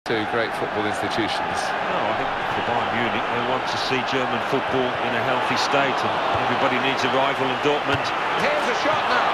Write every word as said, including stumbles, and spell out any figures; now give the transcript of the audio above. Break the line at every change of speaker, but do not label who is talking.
Two great football institutions.
No, I think for Bayern Munich, they want to see German football in a healthy state, and everybody needs a rival in Dortmund.
Here's a shot now.